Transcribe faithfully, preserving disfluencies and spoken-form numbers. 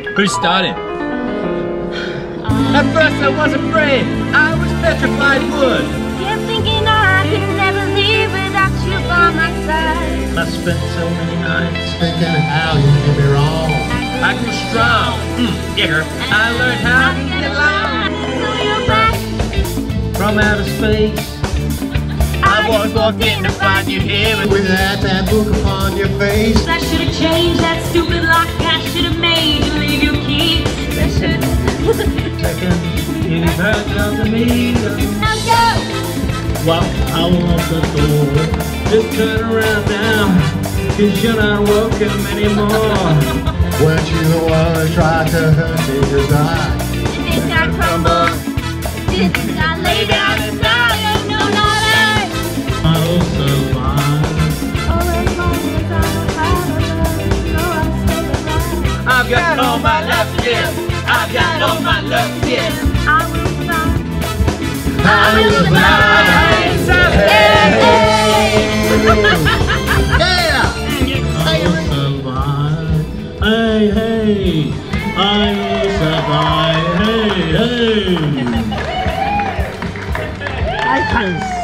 Who's starting? At first I was afraid, I was petrified wood. Kept thinking I could never leave without you by my side. I spent so many nights thinking how you did me wrong. I grew strong, mm, digger. I learned how to get along. So you're back From outer space, I was walked in to find you here. With that, that book upon your face. I should have changed that stupid lock. I should have made you leave your key. I should Second, you heard of me. Now go! Well, I want the door. Just turn around now, cause you're not welcome anymore. Weren't you the one who tried to hurt me goodbye? Did I crumble? Did I lay down and die? Oh no, not I! I will survive. Oh, as long as I'm alive, no, I'll stay alive. I've got all my love to give. I've got all my love to give. I will survive. I will survive. Yeah! I will survive. Hey, hey. I will survive. Hey, hey. I can